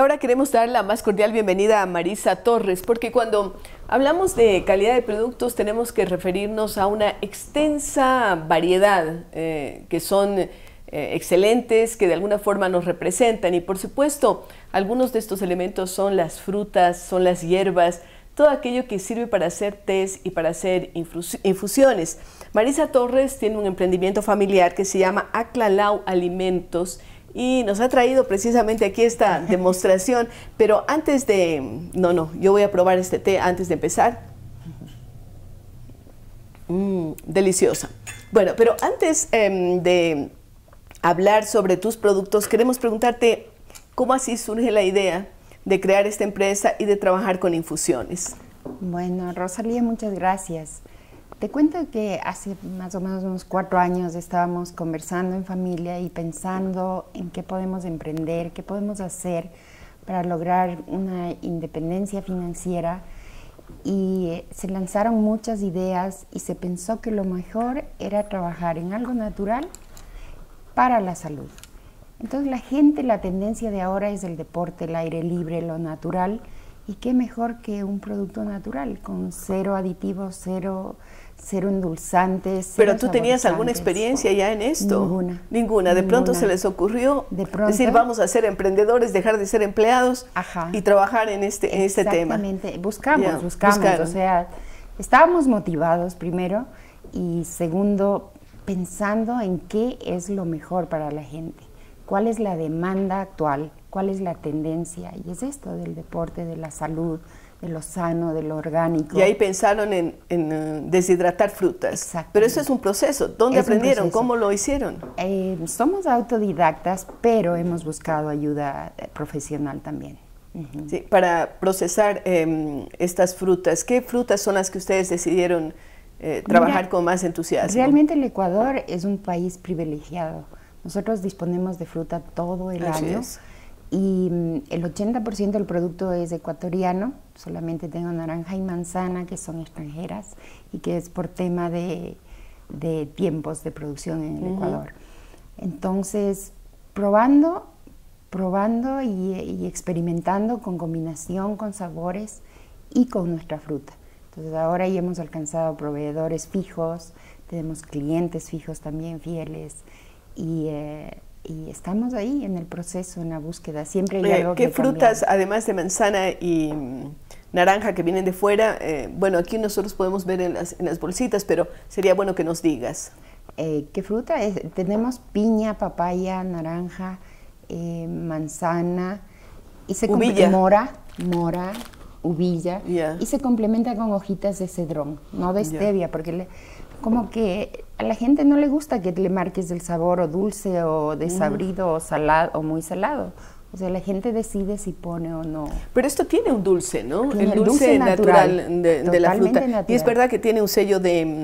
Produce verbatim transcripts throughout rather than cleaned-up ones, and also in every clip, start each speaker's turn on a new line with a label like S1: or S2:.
S1: Ahora queremos dar la más cordial bienvenida a Marisa Torres, porque cuando hablamos de calidad de productos tenemos que referirnos a una extensa variedad eh, que son eh, excelentes, que de alguna forma nos representan, y por supuesto algunos de estos elementos son las frutas, son las hierbas, todo aquello que sirve para hacer tés y para hacer infus infusiones. Marisa Torres tiene un emprendimiento familiar que se llama Aclalau Alimentos, y nos ha traído precisamente aquí esta demostración. Pero antes de... No, no, yo voy a probar este té antes de empezar. Mm, deliciosa. Bueno, pero antes eh, de hablar sobre tus productos, queremos preguntarte cómo así surge la idea de crear esta empresa y de trabajar con infusiones.
S2: Bueno, Rosalía, muchas gracias. Te cuento que hace más o menos unos cuatro años estábamos conversando en familia y pensando en qué podemos emprender, qué podemos hacer para lograr una independencia financiera, y se lanzaron muchas ideas y se pensó que lo mejor era trabajar en algo natural para la salud. Entonces la gente, la tendencia de ahora es el deporte, el aire libre, lo natural, y qué mejor que un producto natural con cero aditivos, cero... cero endulzantes.
S1: Pero tú tenías alguna experiencia ya en esto.
S2: Ninguna.
S1: Ninguna. De pronto se les ocurrió
S2: de pronto,
S1: decir, vamos a ser emprendedores, dejar de ser empleados.
S2: Ajá.
S1: Y trabajar en este, en este tema.
S2: Exactamente. Buscamos,
S1: ya,
S2: buscamos.
S1: buscaron.
S2: O sea, estábamos motivados primero, y segundo, pensando en qué es lo mejor para la gente, cuál es la demanda actual, cuál es la tendencia, y es esto del deporte, de la salud, de lo sano, de lo orgánico.
S1: Y ahí pensaron en, en uh, deshidratar frutas. Pero eso es un proceso. ¿Dónde
S2: es
S1: aprendieron? ¿Cómo lo hicieron?
S2: Eh, somos autodidactas, pero hemos buscado ayuda profesional también. Uh-huh.
S1: Sí, para procesar eh, estas frutas, ¿qué frutas son las que ustedes decidieron eh, trabajar Mira, con más entusiasmo?
S2: Realmente el Ecuador es un país privilegiado. Nosotros disponemos de fruta todo el
S1: Así
S2: año.
S1: Es.
S2: Y el ochenta por ciento del producto es ecuatoriano. Solamente tengo naranja y manzana, que son extranjeras, y que es por tema de, de tiempos de producción en el uh-huh. Ecuador. Entonces, probando, probando y, y experimentando con combinación, con sabores y con nuestra fruta. Entonces ahora ya hemos alcanzado proveedores fijos, tenemos clientes fijos también fieles, y... Eh, y estamos ahí en el proceso, en la búsqueda. Siempre hay algo
S1: eh, ¿Qué
S2: que
S1: frutas,
S2: cambiar.
S1: además de manzana y mm, naranja, que vienen de fuera? Eh, bueno, aquí nosotros podemos ver en las, en las bolsitas, pero sería bueno que nos digas.
S2: Eh, ¿Qué fruta es? Tenemos piña, papaya, naranja, eh, manzana, y se
S1: uvilla.
S2: mora, mora, uvilla,
S1: yeah.
S2: y se complementa con hojitas de cedrón, no de stevia, yeah. porque le, como que a la gente no le gusta que le marques el sabor o dulce o desabrido mm. o salado o muy salado. O sea, la gente decide si pone o no.
S1: Pero esto tiene un dulce, ¿no?
S2: Tiene
S1: el dulce,
S2: dulce
S1: natural,
S2: natural
S1: de, de la fruta.
S2: Natural.
S1: Y es verdad que tiene un sello de,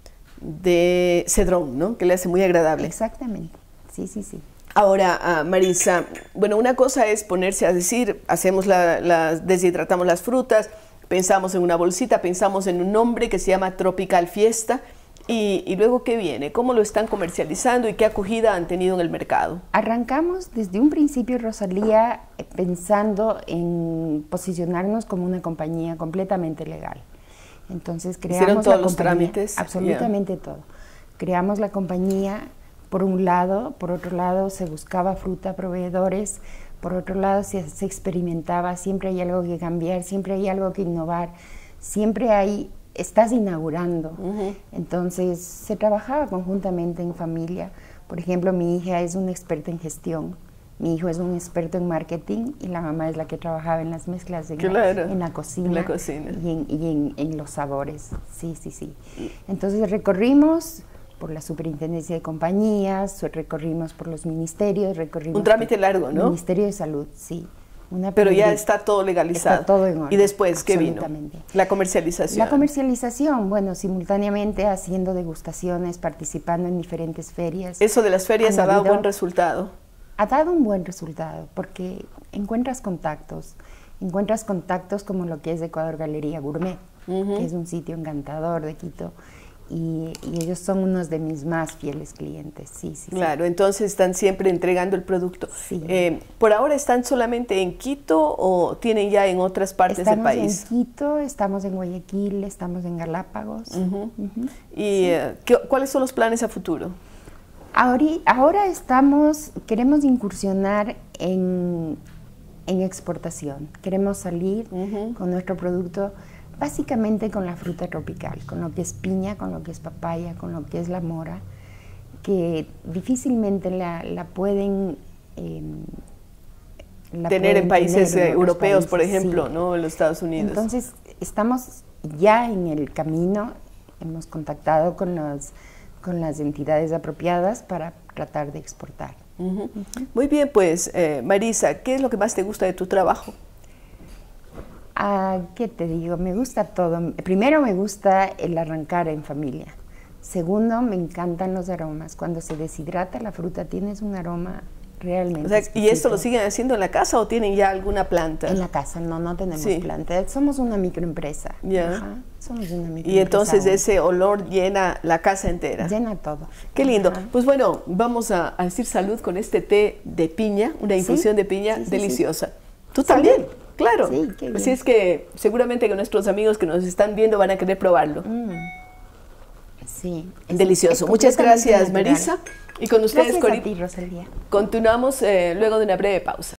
S1: de cedrón, ¿no? Que le hace muy agradable.
S2: Exactamente, sí, sí, sí.
S1: Ahora, uh, Marisa, bueno, una cosa es ponerse a decir, hacemos la, la, deshidratamos las frutas, pensamos en una bolsita, pensamos en un nombre que se llama Tropical Fiesta. Y, y luego, ¿qué viene? ¿Cómo lo están comercializando y qué acogida han tenido en el mercado?
S2: Arrancamos desde un principio, Rosalía, pensando en posicionarnos como una compañía completamente legal. Entonces creamos
S1: ¿Hicieron todos
S2: la
S1: los
S2: compañía,
S1: trámites?
S2: Absolutamente yeah. todo. Creamos la compañía por un lado, por otro lado se buscaba fruta, proveedores, por otro lado se, se experimentaba, siempre hay algo que cambiar, siempre hay algo que innovar, siempre hay... estás inaugurando. Uh-huh. Entonces se trabajaba conjuntamente en familia. Por ejemplo, mi hija es una experta en gestión, mi hijo es un experto en marketing, y la mamá es la que trabajaba en las mezclas, en,
S1: claro,
S2: la, en la cocina,
S1: en la cocina.
S2: y, en, y en, en los sabores. Sí, sí, sí. Entonces recorrimos por la superintendencia de compañías, recorrimos por los ministerios, recorrimos...
S1: Un trámite largo, ¿no?
S2: Ministerio de Salud, sí.
S1: Una Pero ya está todo legalizado.
S2: Está todo en orden.
S1: ¿Y después qué vino? La comercialización.
S2: La comercialización, bueno, simultáneamente haciendo degustaciones, participando en diferentes ferias.
S1: ¿Eso de las ferias ha dado buen resultado?
S2: Ha dado un buen resultado, porque encuentras contactos. Encuentras contactos como lo que es Ecuador Galería Gourmet, uh-huh. que es un sitio encantador de Quito. y, y ellos son unos de mis más fieles clientes, sí, sí.
S1: Claro,
S2: sí.
S1: entonces están siempre entregando el producto.
S2: Sí.
S1: Eh, ¿Por ahora están solamente en Quito o tienen ya en otras partes
S2: estamos
S1: del país?
S2: Estamos en Quito, estamos en Guayaquil, estamos en Galápagos.
S1: Uh-huh.
S2: Uh-huh.
S1: ¿Y
S2: sí.
S1: uh, ¿qué, cuáles son los planes a futuro?
S2: Ahora, ahora estamos, queremos incursionar en, en exportación. Queremos salir uh-huh. con nuestro producto, básicamente con la fruta tropical, con lo que es piña, con lo que es papaya, con lo que es la mora, que difícilmente la, la pueden eh, la
S1: tener
S2: pueden
S1: en países
S2: tener en
S1: europeos,
S2: países,
S1: por ejemplo,
S2: sí.
S1: ¿no? En los Estados Unidos.
S2: Entonces, estamos ya en el camino, hemos contactado con los con las entidades apropiadas para tratar de exportar.
S1: Uh-huh. Uh-huh. Muy bien, pues eh, Marisa, ¿qué es lo que más te gusta de tu trabajo?
S2: Ah, ¿qué te digo? Me gusta todo. Primero me gusta el arrancar en familia. Segundo, me encantan los aromas. Cuando se deshidrata la fruta tienes un aroma realmente
S1: o sea,
S2: exquisito.
S1: ¿Y esto lo siguen haciendo en la casa o tienen ya alguna planta?
S2: En la casa, no, no tenemos
S1: sí.
S2: planta. Somos una microempresa.
S1: Ya.
S2: Ajá, somos una microempresa.
S1: Y entonces
S2: aún.
S1: ese olor llena la casa entera.
S2: Llena todo.
S1: Qué lindo.
S2: Ajá.
S1: Pues bueno, vamos a, a decir salud con este té de piña, una infusión
S2: ¿Sí?
S1: de piña
S2: sí, sí,
S1: deliciosa.
S2: Sí.
S1: ¿Tú también?
S2: ¿Salud?
S1: Claro.
S2: Sí, qué bien.
S1: Así es que seguramente que nuestros amigos que nos están viendo van a querer probarlo.
S2: Mm. Sí.
S1: Es, Delicioso. Es Muchas gracias, natural. Marisa. Y con ustedes,
S2: gracias a ti, Rosalía.
S1: Continuamos eh, luego de una breve pausa.